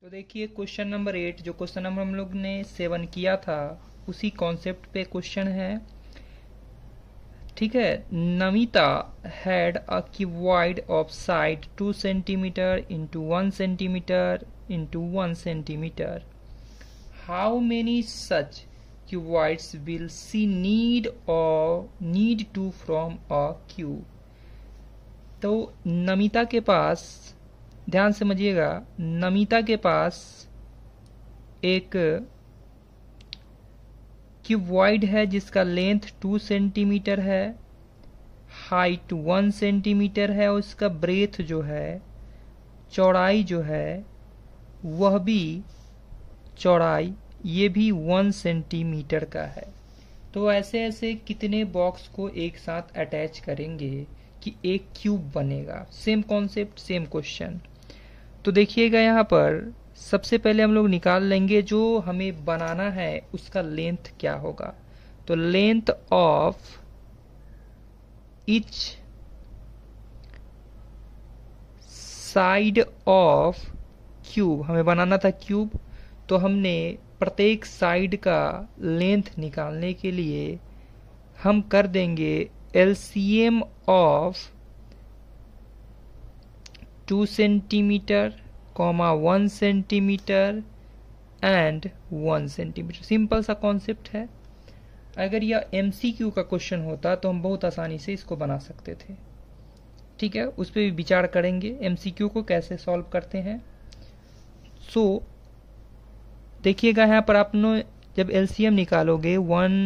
तो देखिए question number 8 जो क्वेश्चन नंबर हम लोग ने 7 किया था उसी कॉन्सेप्ट पे क्वेश्चन है। ठीक है, Namita had a cuboid of side 2 centimetre into 1 centimetre into 1 centimetre. How many such cuboids will she need to from a cube. तो नमिता के पास, ध्यान से समझिएगा, नमिता के पास एक क्यूबॉइड है जिसका लेंथ 2 सेंटीमीटर है, हाइट 1 सेंटीमीटर है और उसका ब्रेथ जो है, चौड़ाई जो है वह भी, चौड़ाई ये भी 1 सेंटीमीटर का है। तो ऐसे ऐसे कितने बॉक्स को एक साथ अटैच करेंगे कि एक क्यूब बनेगा। Same concept, same question. तो देखिएगा यहाँ पर सबसे पहले हम लोग निकाल लेंगे जो हमें बनाना है उसका लेंथ क्या होगा। तो length of each side of cube, हमें बनाना था क्यूब, तो हमने प्रत्येक साइड का लेंथ निकालने के लिए हम कर देंगे LCM of 2 centimetre, 1 centimetre and 1 centimetre. Simple सा कॉन्सेप्ट है। अगर यह एमसीक्यू का क्वेश्चन होता तो हम बहुत आसानी से इसको बना सकते थे। ठीक है, उस पर भी विचार करेंगे एमसीक्यू को कैसे सॉल्व करते हैं। सो देखिएगा यहाँ पर आपने जब एलसीएम निकालोगे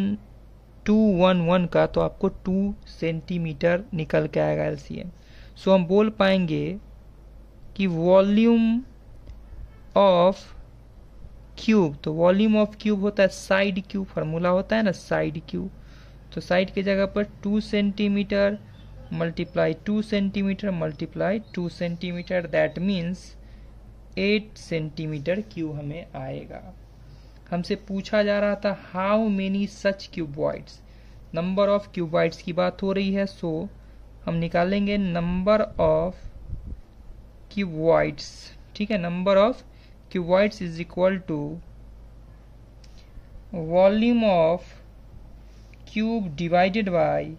1211 का तो आपको 2 सेंटीमीटर निकल के आएगा एलसीएम। सो हम बोल पाएंगे कि वॉल्यूम ऑफ क्यूब, तो वॉल्यूम ऑफ क्यूब होता है साइड क्यूब, फार्मूला होता है ना साइड क्यूब। तो साइड की जगह पर 2 centimetre multiply 2 centimetre multiply 2 centimetre, that means 8 centimetre cube हमें आएगा। हमसे पूछा जा रहा था how many such cuboids, number of cuboids की बात हो रही है। सो हम निकालेंगे नंबर ऑफ क्यूबॉइड्स। ठीक है, number of cuboids is equal to volume of cube divided by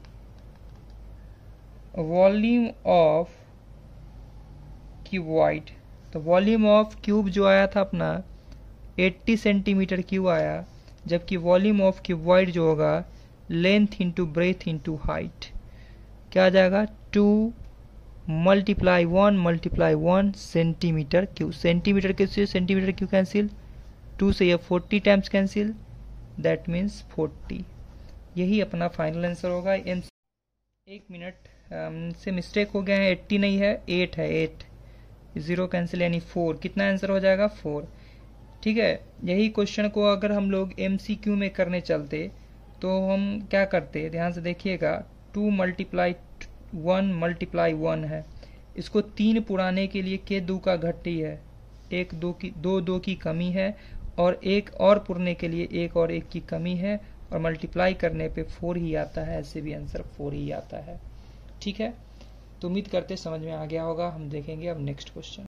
volume of cuboid. तो वॉल्यूम ऑफ क्यूब जो आया था अपना 80 सेंटीमीटर क्यूब आया, जबकि वॉल्यूम ऑफ क्यूबॉइड जो होगा length into breadth into height, क्या आ जाएगा 2 मल्टीप्लाई 1 सेंटीमीटर क्यूब। सेंटीमीटर के से सेंटीमीटर क्यूब कैंसिल, 2 से यह 40 टाइम्स कैंसिल, दैट मीन्स 40। यही अपना फाइनल आंसर होगा। एक मिनट से मिस्टेक हो गया है, 80 नहीं है 8 है, 8 0 कैंसिल यानी 4। कितना आंसर हो जाएगा 4। ठीक है, यही क्वेश्चन को अगर हम लोग एमसीक्यू में करने चलते तो हम क्या करते, ध्यान से देखिएगा। 2 मल्टीप्लाई 1 है, इसको 3 पुराने के लिए के 2 का घट्टी है, 1 2 की कमी है, और 1 और पुरने के लिए 1 और 1 की कमी है, और मल्टीप्लाई करने पे 4 ही आता है। ऐसे भी आंसर 4 ही आता है। ठीक है, तो उम्मीद करते समझ में आ गया होगा। हम देखेंगे अब नेक्स्ट क्वेश्चन।